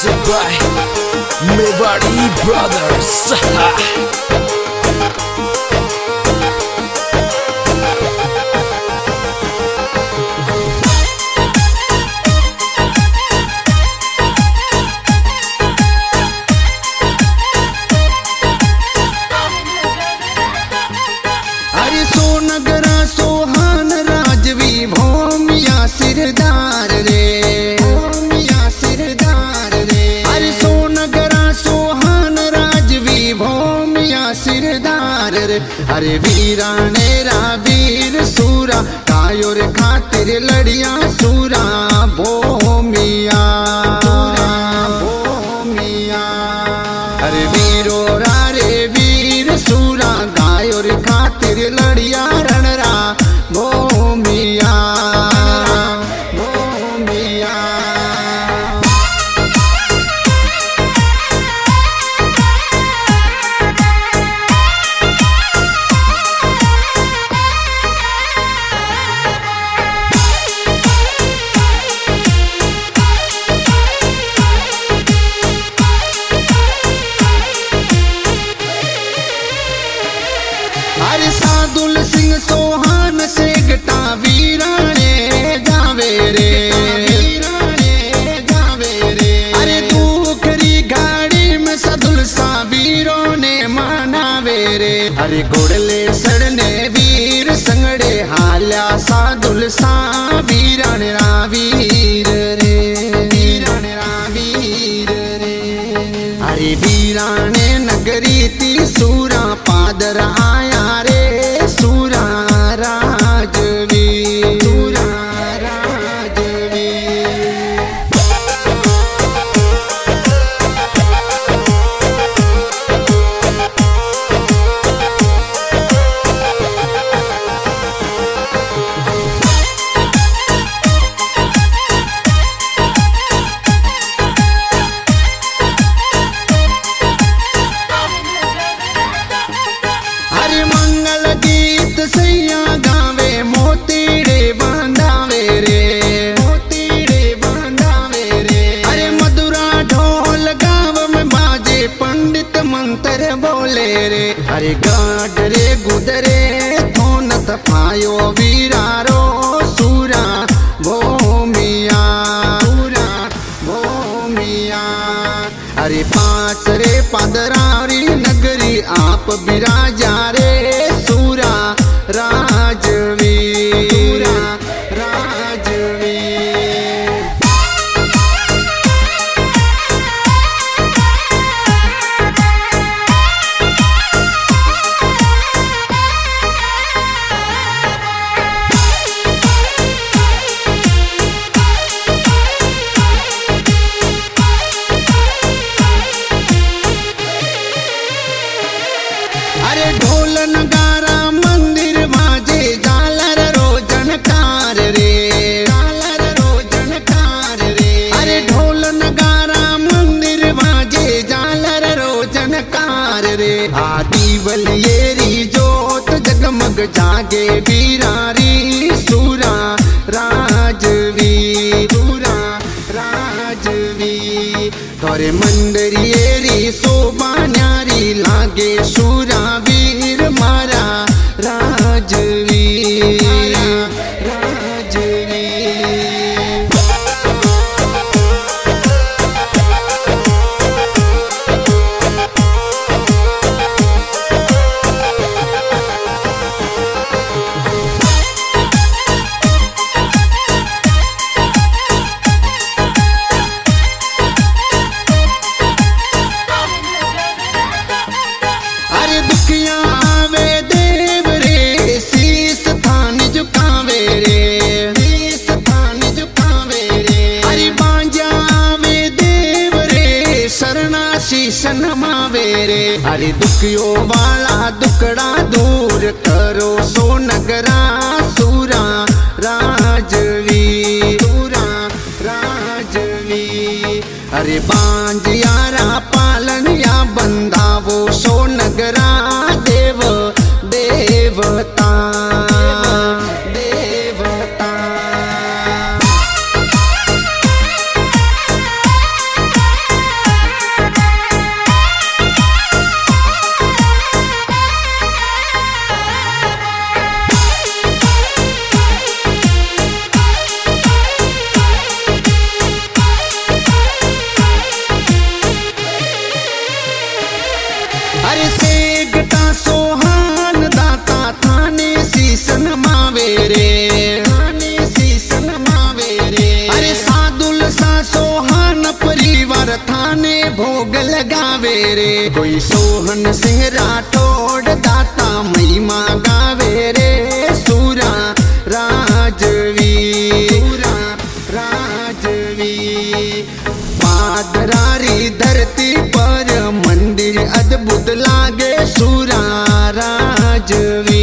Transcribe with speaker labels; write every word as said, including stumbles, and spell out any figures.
Speaker 1: Music by Mewari Brothers.
Speaker 2: अरे सोनगरा सोहान राजवी भूमिया सिरदार रे, भूमिया सिरदार रे। अरे सोनगरा सोहान राजवी भूमिया सिरदार रे। अरे वीराने रा वीर सूरा कायोर खातिर लड़िया सूरा भूमिया भूमिया। अरे वीरो रा रे वीर सूरा गायोर खातिर लड़िया रणरा भूमिया भूमिया। अरे सादुल सिंह सोहान से गटा वीराने जावे रे, वीराने जावे रे। अरे दूखरी गाड़ी में सादुल सा वीरों ने मनावे रे। अरे गोड़ले सड़ने वीर संगड़े हाल्या सादुल सा वीराने रा वीर रे, वीराने रा वीर रे। अरे वीराने नगरी ती सूरा पादर आया रे सूरा राजवी, सूरा राजवी। अरे मंगल गीत सैया गावे मोतीड़े बांधावे रे, मोतीड़े बांधावे रे। अरे मधुरा ढोल गाव में बाजे पंडित मंत्र बोले रे। अरे गाड रे गुदरे थोन तपायो वीरारो सूरा भूमिया सूरा भूमिया। अरे पांच रे पादरारी नगरी आप बिराजा रे सूरा राजवी, सूरा राजवी। अरे ढोल नगारा मंदिर बाजे झालर रोजनकार रे, झालर रोजनकार रे। अरे ढोल नगारा मंदिर बाजे झालर रोजनकार रे। आदि बलियेरी जोत जगमग जागे वीरारी सूरा राजवी, सूरा राजवी। तोरे मंडरियेरी शोभा न्यारी लागे सूरा वीर मारा राजवी, राजवी। अरे दुखिया आवे देव रे शीस थान झुकावे रे, शीस थान झुकावे रे। अरे बांजा आवे देव रे शरणा शीश नमावे रे। अरे दुखियो वाला दुखड़ा दूर करो सोनगरा सूरा राजवी, सूरा राजवी। अरे बांज यारा पालन या बंदावो सोनगरा देव देवता देवता। भोग लगावे रे। कोई सोहन सिंह राठौड़ दाता महिमा गावे रे। सूरा राजवी सूरा राजवी पादरारी धरती पर मंदिर अद्भुत लागे। सूरा राजवी